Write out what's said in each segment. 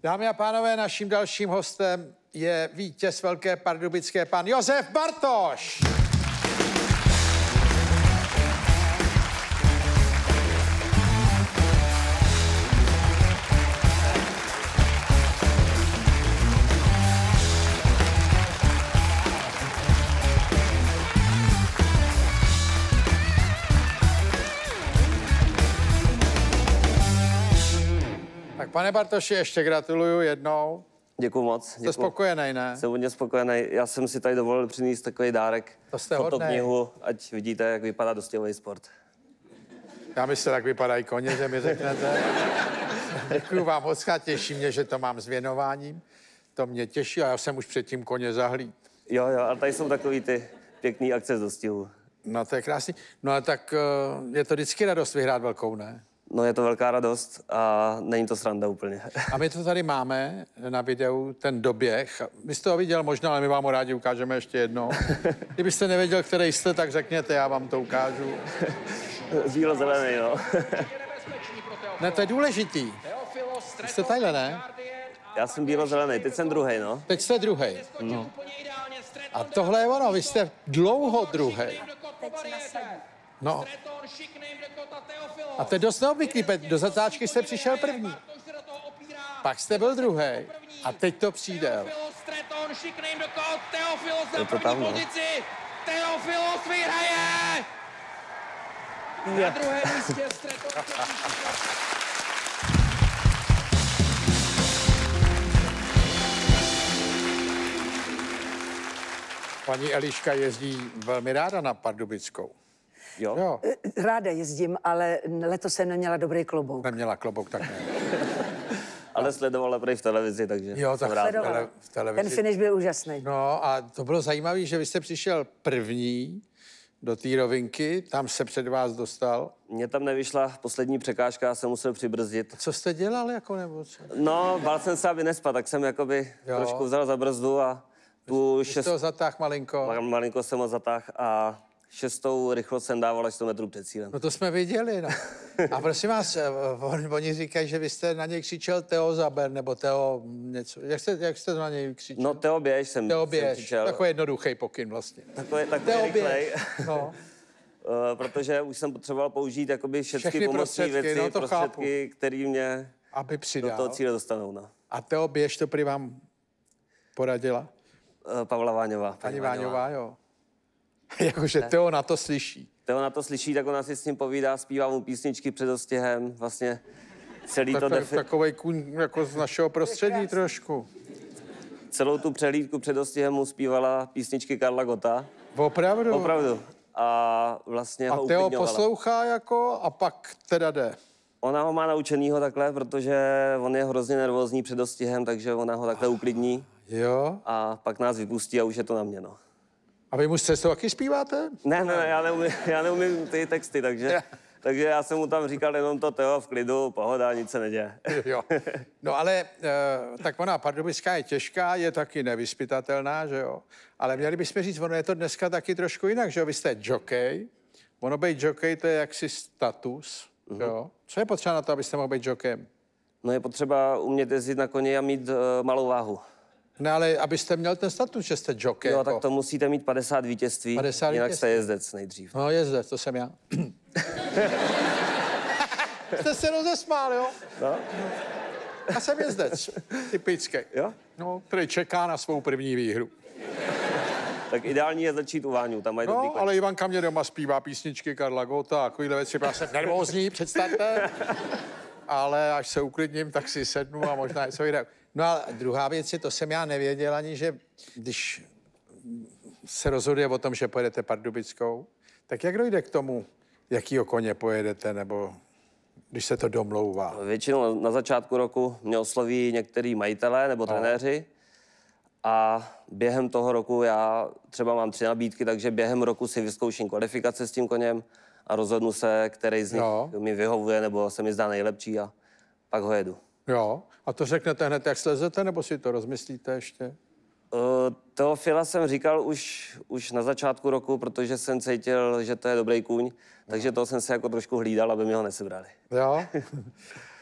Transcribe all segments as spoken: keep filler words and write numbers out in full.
Dámy a pánové, naším dalším hostem je vítěz Velké Pardubické, pan Josef Bartoš. Tak pane Bartoši, ještě gratuluju jednou. Děkuju moc. Jste děkuju. Spokojený, ne? Jsem hodně spokojený. Já jsem si tady dovolil přinést takový dárek. To jste hodnej. Fotoknihu, ať vidíte, jak vypadá dostihový sport. Já myslím, tak vypadají koně, že mi řeknete. Děkuju vám moc, těší mě, že to mám s věnováním. To mě těší a já jsem už předtím koně zahlíd. Jo, jo, a tady jsou takový ty pěkný akce z dostihu. No to je krásný. No a tak uh, je to vždycky radost vyhrát velkou, ne? No je to velká radost a není to sranda úplně. A my to tady máme na videu, ten doběh. Vy jste ho viděl možná, ale my vám ho rádi ukážeme ještě jednou. Kdybyste nevěděl, který jste, tak řekněte, já vám to ukážu. Bílo zelený, no. Ne, to je důležitý. Vy jste tadyhle, ne? Já jsem bílo zelený, teď jsem druhej, no. Teď jste druhej. No. A tohle je ono, vy jste dlouho druhej. No. A to je dost neobvyklý, do zatáčky jste přišel první. Pak jste byl druhý. A teď to přijde. Je to tam, no. Teofilos vyhraje! Na druhém místě Streton. Paní Eliška jezdí velmi ráda na Pardubickou. Jo? Jo. Ráda jezdím, ale letos jsem neměla dobrý klobouk. Neměla klobouk, tak ne. Ale sledovala prý v televizi, takže Jo, tak jsem rád. Sledovala. v televizi. Ten finish byl úžasný. No a to bylo zajímavé, že vy jste přišel první do té rovinky, tam se před vás dostal. Mně tam nevyšla poslední překážka, já jsem musel přibrzdit. Co jste dělal, jako nebo co? No, bál jsem se, aby nespadl, tak jsem jakoby Jo. trošku vzal za brzdu a tu Vy šest... jste ho zatáhl malinko. malinko jsem ho zatáhl a šestou rychlost jsem dával až sto metrů před cílem. No to jsme viděli, no. A prosím vás, on, oni říkají, že vy jste na něj křičel Teo Zaber, nebo Teo něco. Jak jste, jak jste na něj křičel? No Teo běž jsem, Teo jsem běž, křičel. takový jednoduchý pokyn vlastně. Takový, takový Teo rychlej. běž, no. Uh, protože už jsem potřeboval použít jakoby všechny, Všechny pomocné prostředky, věci, no to prostředky, které mě Aby do přidal. toho cíle dostanou. No. A Teo běž to prý vám poradila? Uh, Pavla Váňová. Paní Váňová, jo. Jakože Teo na to slyší. Teo na to slyší, tak ona si s ním povídá, zpívá mu písničky před dostihem, vlastně celý to Tak, defi- takovej kůň jako z našeho prostředí trošku. celou tu přehlídku před dostihem mu zpívala písničky Karla Gotta. Opravdu? Opravdu. A vlastně A ho Teo uklidňovala. poslouchá jako a pak teda jde. Ona ho má naučenýho takhle, protože on je hrozně nervózní před dostihem, takže ona ho takhle uklidní Jo. a pak nás vypustí a už je to na mě, no. A vy mu s cestou taky zpíváte? Ne, ne, ne, já neumím, já neumím ty texty, takže, takže já jsem mu tam říkal jenom to Teo v klidu, pohoda, nic se neděje. Jo. No ale e, tak ona Pardubická je těžká, je taky nevyspytatelná, že jo? Ale měli bychom říct, ono je to dneska taky trošku jinak, že jo? Vy jste jockey, ono být jockey to je jaksi status, mm-hmm. jo? Co je potřeba na to, abyste mohl být jockeyem? No je potřeba umět jezdit na koni a mít uh, malou váhu. Ne, ale abyste měl ten status, že jste jockey. Jo, jako. tak to musíte mít padesát vítězství, padesát jinak vítězství. jste jezdec nejdřív. No jezdec, to jsem já. Jste se rozesmál, jo? No? Já jsem jezdec, typický. Jo? No, který čeká na svou první výhru. Tak ideální je začít u Váňů, tam mají dobrý No, koně. ale Ivanka mě doma zpívá písničky Karla Gotta a takovýhle věci. Já jsem nervózní, představte. Ale až se uklidním, tak si sednu a možná něco jde. No a druhá věc je, to jsem já nevěděl ani, že když se rozhoduje o tom, že pojedete Pardubickou, tak jak dojde k tomu, jakýho koně pojedete, nebo když se to domlouvá? Většinou na začátku roku mě osloví některý majitelé nebo trenéři a během toho roku já třeba mám tři nabídky, takže během roku si vyzkouším kvalifikace s tím koněm a rozhodnu se, který z nich No. mi vyhovuje nebo se mi zdá nejlepší a pak ho jedu. Jo, a to řeknete hned, jak slezete, nebo si to rozmyslíte ještě? Uh, Teofila jsem říkal už, už na začátku roku, protože jsem cítil, že to je dobrý kůň, takže toho jsem se jako trošku hlídal, aby mi ho nesebrali. Jo?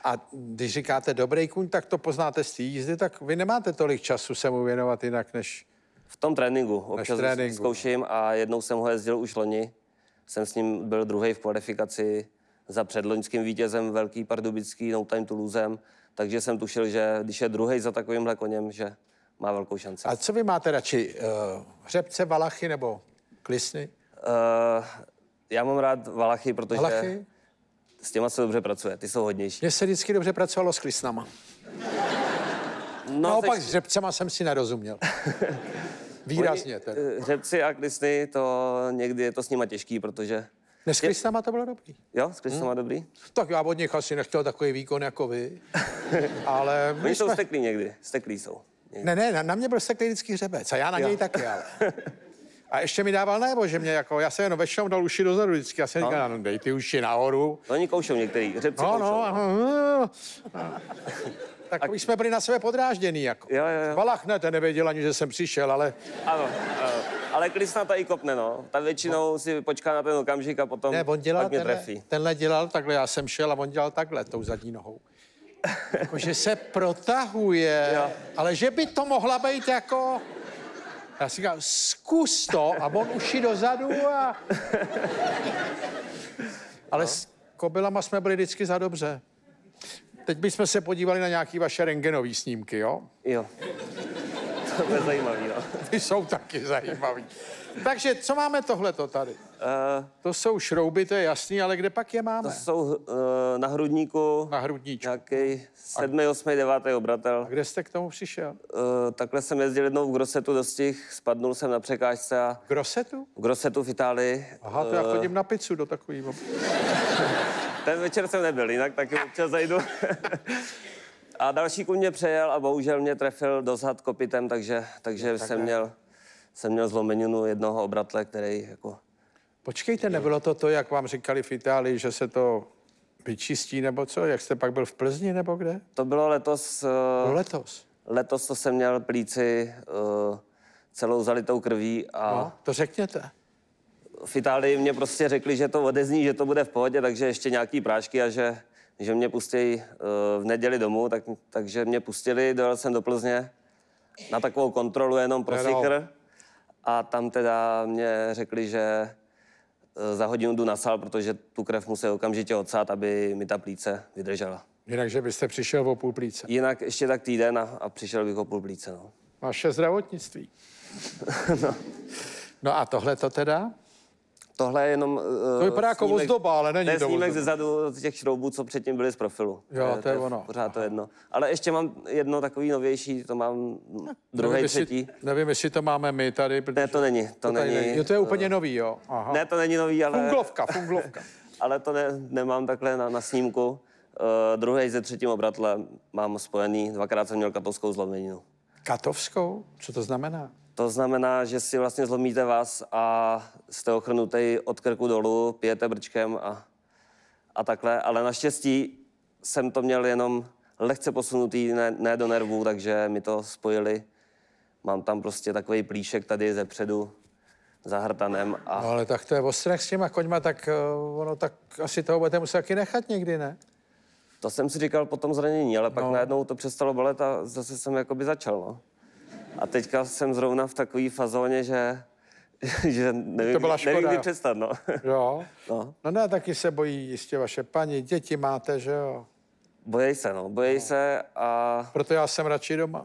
A když říkáte dobrý kůň, tak to poznáte z té jízdy, tak vy nemáte tolik času se mu věnovat jinak, než... V tom tréninku. Občas tréninku. zkouším a jednou jsem ho jezdil už loni. Jsem s ním byl druhý v kvalifikaci za předloňským vítězem Velký Pardubický, No Time Toulousem, takže jsem tušil, že když je druhý za takovýmhle koněm, že má velkou šanci. A co vy máte radši? Uh, hřebce, valachy nebo klisny? Uh, já mám rád valachy, protože Valachy? s těma se dobře pracuje, ty jsou hodnější. Mně se vždycky dobře pracovalo s klisnama. No, Naopak teď- s hřebcema jsem si nerozuměl. Výrazně Oni, teda. eh, Hřebci a klisny, to někdy je to s nima těžký, protože... Ne, s klisnama to bylo dobrý. Jo, s klisnama hmm. dobrý? Tak já od nich asi nechtěl takový výkon jako vy. Ale my Oni jsou jsme... steklí někdy, steklí jsou. Někdy. Ne, ne, na, na mě byl steklý vždycky hřebec a já na Jo. něj taky, ale. A ještě mi dával najevo, že mě jako, já jsem jenom vešel, dal uši dozadu vždycky. Já jsem říkal, no dej ty uši nahoru. Oni koušou některý, hřebci No, koušou. no, no. Tak my jsme byli na sebe podrážděný, jako. Jo, jo, jo. Valach ne, ten nevěděl ani, že jsem přišel, ale Ano, ano. Ale klisna ta i kopne, no. Ta většinou si počká na ten okamžik a potom ne, on dělal, pak mě tenhle, trefí. tenhle dělal takhle, já jsem šel a on dělal takhle, tou zadní nohou. Jakože se protahuje, Jo. ale že by to mohla být jako... Já si říkám, zkus to a on uši dozadu a... Ale s kobylama jsme byli vždycky za dobře. Teď bychom se podívali na nějaký vaše rentgenové snímky, jo? Jo. To je zajímavý, no. Ty jsou taky zajímavý. Takže co máme tohleto tady? Uh, To jsou šrouby, to je jasný, ale kde pak je máme? to jsou uh, na hrudníku Na hrudníčku. nějaký sedmý, osmý, devátý obratel. A kde jste k tomu přišel? Uh, takhle jsem jezdil jednou v Grossetu do stih, spadnul jsem na překážce a V Grossetu? v Grossetu v Itálii. Aha, to já chodím na pizzu do takového. Ten večer jsem nebyl, jinak taky občas zajdu. A další kůň mě přejel a bohužel mě trefil do zad kopitem, takže, takže jsem, měl, jsem měl zlomeninu jednoho obratle, který jako... Počkejte, nebylo to to, jak vám říkali v Itálii, že se to vyčistí, nebo co? Jak jste pak byl v Plzni, nebo kde? To bylo letos... No Uh, letos. letos to jsem měl plíci uh, celou zalitou krví a No, to řekněte. v Itálii mě prostě řekli, že to odezní, že to bude v pohodě, takže ještě nějaký prášky a že, že mě pustí uh, v neděli domů, tak, takže mě pustili, dojel jsem do Plzně na takovou kontrolu jenom pro Nedal. sikr a tam teda mě řekli, že uh, za hodinu jdu na sál, protože tu krev musí okamžitě odsát, aby mi ta plíce vydržela. Jinak, že byste přišel o půl plíce. Jinak ještě tak týden a, a přišel bych o půl plíce, no. Vaše zdravotnictví. no. no a tohle to teda? Tohle je jenom... Uh, To vypadá jako ozdoba, ale není to je to snímek ozdoba. ze zadu z těch šroubů, co předtím byly z profilu. Jo, to je ono. Pořád to jedno. Ale ještě mám jedno takový novější, to mám druhý, nevím, třetí. Jestli, nevím, jestli to máme my tady. Ne, to není. To, to tady není. není. Jo, to je úplně nový, jo. Aha. Ne, to není nový, ale... Funglovka, funglovka. ale to ne, nemám takhle na, na snímku. Uh, druhý ze třetím obratlem mám spojený, dvakrát jsem měl katovskou zlomeninu. Katovskou? Co to znamená? To znamená, že si vlastně zlomíte vás a jste ochrnutý od krku dolů, pijete brčkem a, a takhle. Ale naštěstí jsem to měl jenom lehce posunutý, ne, ne do nervů, takže mi to spojili. Mám tam prostě takový plíšek tady ze předu za hrtanem a No, ale tak to je ostrach s těma koňma, tak uh, ono tak asi toho budete muset taky nechat někdy, ne? to jsem si říkal po tom zranění, ale pak No. najednou to přestalo bolet a zase jsem jakoby začal, no. A teďka jsem zrovna v takové fazóně, že, že nevím, To byla nevím, škoda. kdy přestat, no. Jo. no. No ne, taky se bojí jistě vaše paní, děti máte, že jo? Bojí se, no, bojí no. se a Proto já jsem radši doma.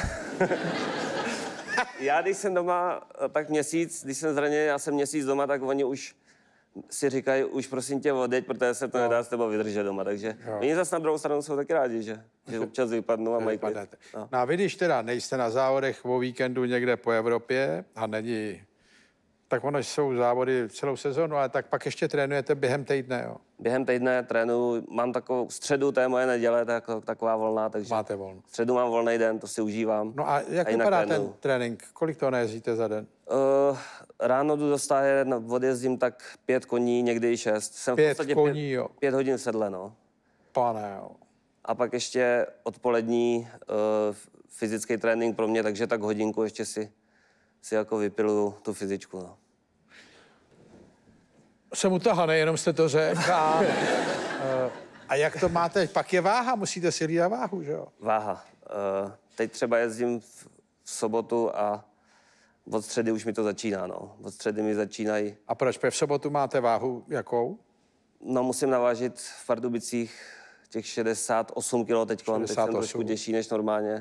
já, když jsem doma, tak měsíc, když jsem zraněný, já jsem měsíc doma, tak oni už si říkají, už prosím tě odjeď, protože se to No. nedá s tebou vydržet doma, takže Jo. oni zase na druhou stranu jsou taky rádi, že, že občas vypadnou a mají klid. Vypadáte. No. No a vy, když teda nejste na závodech o víkendu někde po Evropě a není, tak ono jsou závody celou sezonu, ale tak pak ještě trénujete během týdne, jo? Během týdne trénuji, mám takovou středu, to je moje neděle, to je jako taková volná, takže Máte volno. středu mám volný den, to si užívám. No a jak A jinak vypadá ten trénuju. trénink? Kolik to nejezdíte za den? Uh, ráno jdu do stáje, no, odjezdím tak pět koní, někdy i šest. Jsem v Pět podstatě koní, pět, jo. pět hodin v sedle, no. Pane, jo. A pak ještě odpolední uh, fyzický trénink pro mě, takže tak hodinku ještě si, si jako vypiluju tu fyzičku, no. Jsem utahaný, jenom jste to řekl. A, uh, A jak to máte? Pak je váha, musíte si hlídat váhu, že jo? Váha. Uh, teď třeba jezdím v, v sobotu a od středy už mi to začíná, no. Od středy mi začínají. A proč? Protože v sobotu máte váhu jakou? No, musím navážit v Pardubicích těch šedesát osm kilo teď. Teď jsem trošku těžší než normálně.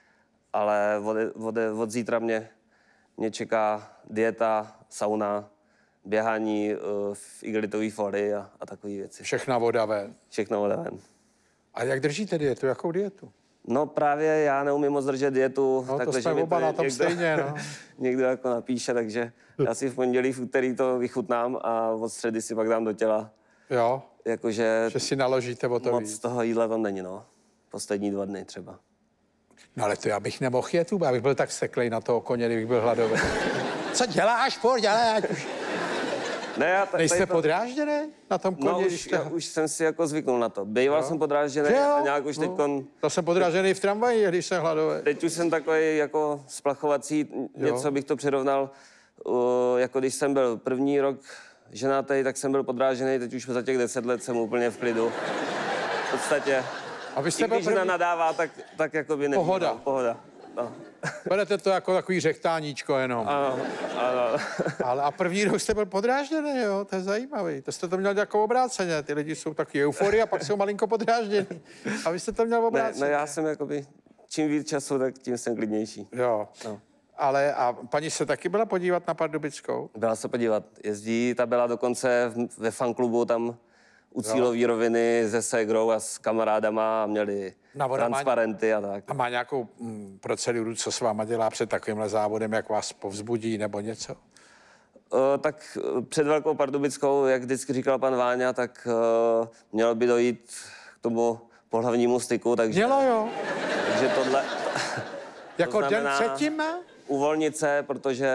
Ale od, od, od zítra mě, mě čeká dieta, sauna, běhání uh, v igelitové folii a, a takové věci. Všechna voda ven. Všechno voda ven. A jak držíte dietu? Jakou dietu? No právě já neumím moc držet dietu. No takhle, to jsme že mi oba na tom někdo, stejně, no. někdo jako napíše, takže já si v pondělí, v úterý to vychutnám a od středy si pak dám do těla. Jo? Jakože Že si naložíte o to moc víc. toho jídla tam není, no. Poslední dva dny třeba. No ale to já bych nemohl jet, já bych byl tak steklej na toho koně, kdybych byl hladový. Co děláš, furt dělej, ať už... Ne, já t- Nejste to... podrážděný na tom koně? No už, jste... já, už jsem si jako zvyknul na to. Býval no. jsem podrážděný a nějak už no. teďkon... To jsem podrážděný v tramvaji, když jsem hladový. Teď už jsem takový jako splachovací, něco bych to přirovnal, uh, jako když jsem byl první rok ženatý, tak jsem byl podrážený, teď už za těch deset let jsem úplně v klidu. V podstatě, A vy jste i když byl žena první... nadává, tak, tak jako by nevnímal. Pohoda. Pohoda. No. Berete to jako takový řechtáníčko jenom. Ano, ano. Ale a první rok jste byl podrážděný, jo, to je zajímavý. To jste to měl jako obráceně, ty lidi jsou taky euforii a pak jsou malinko podrážděný. A vy jste to měl Ne, obráceně. no já jsem jakoby, čím víc času, tak tím jsem klidnější. Jo. No. Ale a paní se taky byla podívat na Pardubickou? Byla se podívat, jezdí, ta byla dokonce v- ve fanklubu tam u cílové roviny se ségrou a s kamarádama a měli Na voda má- transparenty a tak. A má nějakou mm, proceduru, co s váma dělá před takovýmhle závodem, jak vás povzbudí nebo něco? Uh, tak uh, před Velkou Pardubickou, jak vždycky říkal pan Váňa, tak uh, mělo by dojít k tomu pohlavnímu styku, takže, Mělo, jo. takže tohle... Jako den znamená- předtím, ne? Uvolnit se, protože...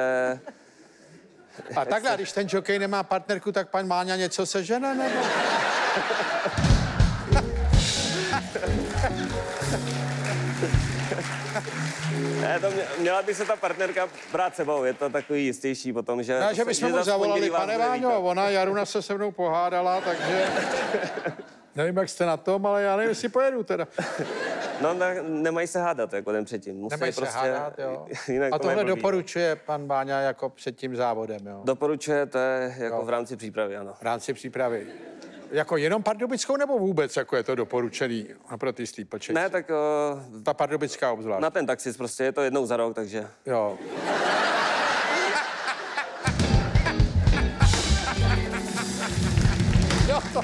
A takhle, když ten jockey nemá partnerku, tak pan Máňa něco sežene, nebo? Ne, to mě, měla by se ta partnerka brát sebou, je to takový jistější potom, že... Ne, že bychom mu zas v zavolali, pondělí vás pane bude Váňo, vítat. ona Jaruna se se mnou pohádala, takže... Nevím, jak jste na tom, ale já nevím, jestli pojedu teda. No, tak nemají se hádat jako den předtím. Musí Nemají se prostě, hádat, jo. Jinak A to je tohle blbý. doporučuje pan Váňa jako před tím závodem, jo? Doporučuje, to je jako Jo. v rámci přípravy, ano. V rámci přípravy. Jako jenom Pardubickou nebo vůbec, jako je to doporučený pro ty steeplechase? Ne, tak uh, Ta Pardubická obzvlášť. na ten taxis prostě je to jednou za rok, takže... Jo. Jo, to...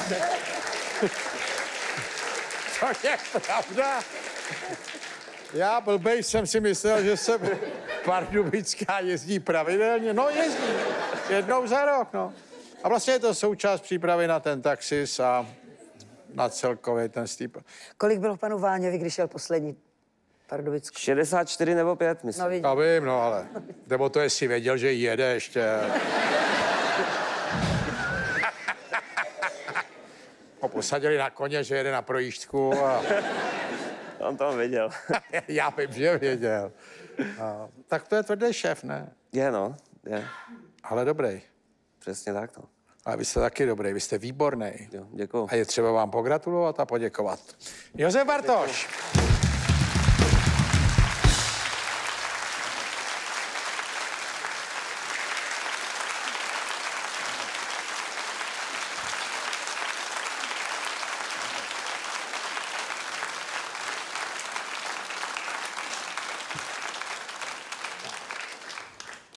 To je pravda. Já blbej jsem si myslel, že se Pardubická jezdí pravidelně. No jezdí, jednou za rok, no. A vlastně je to součást přípravy na ten taxis a na celkově ten steeple. Kolik bylo panu Váňovi, když šel poslední Pardubickou? šedesát čtyři nebo pět, myslím. No, vidím. Já vím, no ale... Nebo to jestli věděl, že jede ještě. Ho posadili na koně, že jede na projížďku a On to věděl. já vím, že věděl. A, tak to je tvrdý šéf, ne? Je, no, je. Ale dobrý. Přesně tak, no. Ale vy jste taky dobrý, vy jste výborný. Jo, děkuju. A je třeba vám pogratulovat a poděkovat. Josef Bartoš.